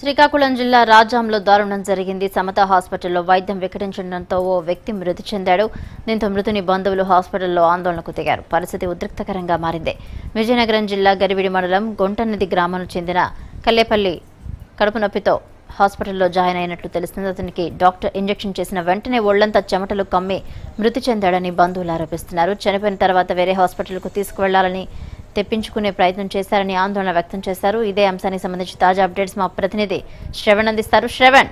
శ్రీకాకుళం జిల్లా రాజాంలో దారుణం జరిగింది. సమత హాస్పిటల్లో వైద్యం వికటించడంతో ఓ వ్యక్తి మృతి చెందాడు. దీంతో మృతుని బంధువులు హాస్పిటల్లో ఆందోళనకు దిగారు. పరిస్థితి ఉద్రిక్తకరంగా మారింది. విజయనగరం జిల్లా గరివిడి మండలం గొంటనది గ్రామానికి చెందిన కల్లేపల్లి కడుపు నొప్పితో హాస్పిటల్లో జాయిన్ అయినట్లు తెలుస్తుంది. అతనికి డాక్టర్ ఇంజెక్షన్ చేసిన వెంటనే ఒళ్లంతా చెమటలు కమ్మి మృతి చెందాడని బంధువులు ఆరోపిస్తున్నారు. చనిపోయిన తర్వాత వేరే హాస్పిటల్కు తీసుకువెళ్లాలని తెప్పించుకునే ప్రయత్నం చేశారని ఆందోళన వ్యక్తం చేశారు. ఇదే అంశానికి సంబంధించి తాజా అప్డేట్స్ మా ప్రతినిధి శ్రవణ్ అందిస్తారు. శ్రవణ్,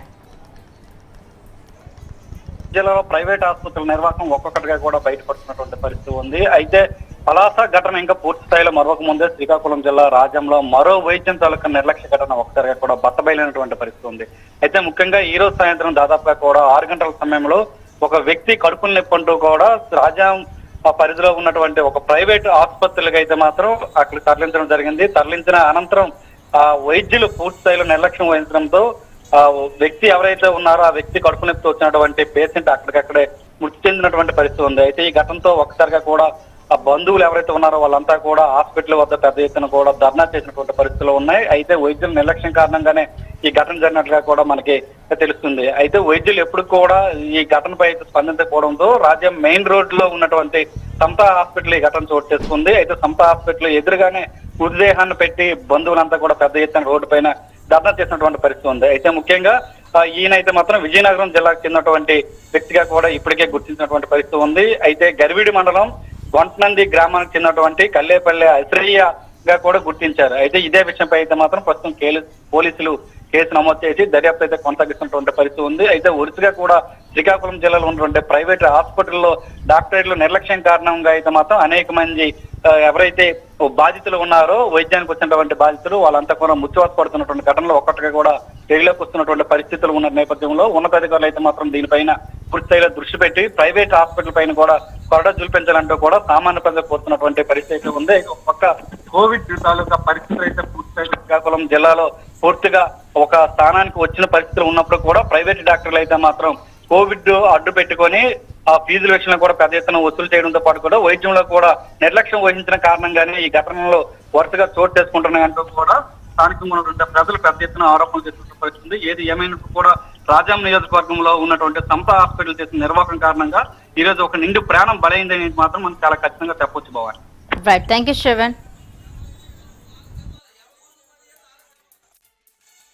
జిల్లాలో ప్రైవేట్ ఆసుపత్రుల నిర్వాహకం ఒక్కొక్కటిగా కూడా బయటపడుతున్నటువంటి పరిస్థితి ఉంది. అయితే పలాస ఘటన ఇంకా పూర్తి స్థాయిలో మరొక ముందే శ్రీకాకుళం జిల్లా రాజంలో మరో వైద్యం తాలూకా నిర్లక్ష్య ఘటన ఒక్కసారిగా కూడా బట్టబయలైనటువంటి పరిస్థితి ఉంది. అయితే ముఖ్యంగా ఈ రోజు సాయంత్రం దాదాపుగా కూడా 6 గంటల సమయంలో ఒక వ్యక్తి కడుపులు నొప్పంటూ కూడా రాజాం పరిధిలో ఉన్నటువంటి ఒక ప్రైవేట్ ఆసుపత్రులకు అయితే మాత్రం అక్కడ తరలించడం జరిగింది. తరలించిన అనంతరం ఆ వైద్యులు పూర్తి స్థాయిలో నిర్లక్ష్యం వహించడంతో ఆ వ్యక్తి ఎవరైతే ఉన్నారో ఆ వ్యక్తి కడుపు నొప్పితో వచ్చినటువంటి పేషెంట్ అక్కడికక్కడే మృతి చెందినటువంటి పరిస్థితి ఉంది. అయితే ఈ ఘటనతో ఒక్కసారిగా కూడా ఆ బంధువులు ఎవరైతే ఉన్నారో వాళ్ళంతా కూడా హాస్పిటల్ వద్ద పెద్ద ఎత్తున కూడా ధర్నా చేసినటువంటి పరిస్థితులు ఉన్నాయి. అయితే వైద్యుల నిర్లక్ష్యం కారణంగానే ఈ ఘటన జరిగినట్లుగా కూడా మనకి తెలుస్తుంది. అయితే వైద్యులు ఎప్పుడు కూడా ఈ ఘటనపై స్పందించకపోవడంతో రాజ్యం మెయిన్ రోడ్ లో ఉన్నటువంటి సమతా హాస్పిటల్ ఈ ఘటన చోటు చేసుకుంది. అయితే సమతా హాస్పిటల్ ఎదురుగానే మృతదేహాన్ని పెట్టి బంధువులంతా కూడా పెద్ద ఎత్తున రోడ్డు పైన ధర్నా చేసినటువంటి పరిస్థితి ఉంది. అయితే ముఖ్యంగా ఈయనైతే మాత్రం విజయనగరం జిల్లాకు చెందినటువంటి వ్యక్తిగా కూడా ఇప్పటికే గుర్తించినటువంటి పరిస్థితి ఉంది. అయితే గరివిడి మండలం గొంటనంది గ్రామానికి చెందినటువంటి కల్లేపల్లి అశ్రయ్యగా కూడా గుర్తించారు. అయితే ఇదే విషయంపై అయితే మాత్రం ప్రస్తుతం పోలీసులు కేసు నమోదు చేసి దర్యాప్తు అయితే కొనసాగిస్తున్నటువంటి పరిస్థితి ఉంది. అయితే వరుసగా కూడా శ్రీకాకుళం జిల్లాలో ఉన్నటువంటి ప్రైవేట్ హాస్పిటల్లో డాక్టరేట్లు నిర్లక్ష్యం కారణంగా అయితే మాత్రం అనేక మంది ఎవరైతే బాధితులు ఉన్నారో వైద్యానికి వచ్చినటువంటి బాధితులు వాళ్ళంతా కూడా మృత్యువాత పడుతున్నటువంటి ఘటనలు ఒక్కటిగా కూడా వెలుగులోకి వస్తున్నటువంటి పరిస్థితులు ఉన్న నేపథ్యంలో ఉన్నతాధికారులు అయితే మాత్రం దీనిపైన పూర్తిస్థాయిలో దృష్టి పెట్టి ప్రైవేట్ హాస్పిటల్ పైన కూడా కొరడా చూపించాలంటూ కూడా సామాన్య ప్రజలు కోరుతున్నటువంటి పరిస్థితి ఉంది. ఒక పక్క కోవిడ్ తాలూకా పరిస్థితులు అయితే పూర్తిస్థాయిలో శ్రీకాకుళం జిల్లాలో పూర్తిగా ఒక స్థానానికి వచ్చిన పరిస్థితులు ఉన్నప్పుడు కూడా ప్రైవేట్ డాక్టర్లు అయితే మాత్రం కోవిడ్ అడ్డు పెట్టుకొని ఆ ఫీజుల విషయంలో కూడా పెద్ద ఎత్తున వసూలు చేయడంతో పాటు కూడా వైద్యంలో కూడా నిర్లక్ష్యం వహించిన కారణంగానే ఈ ఘటనలో వరుసగా చోటు చేసుకుంటున్నాయంటూ కూడా స్థానికంగా ఉన్నటువంటి ప్రజలు పెద్ద ఎత్తున ఆరోపణలు చేస్తున్న పరిస్థితుంది. ఏది ఏమైనప్పుడు కూడా రాజాం నియోజకవర్గంలో ఉన్నటువంటి సమతా హాస్పిటల్ చేసిన నిర్వాహకం కారణంగా ఈ రోజు ఒక నిండు ప్రాణం బలైందని మాత్రం మనం చాలా ఖచ్చితంగా చెప్పొచ్చు. బావాలి. Right, thank you Shravan.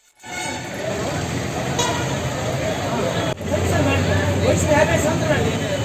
What's that?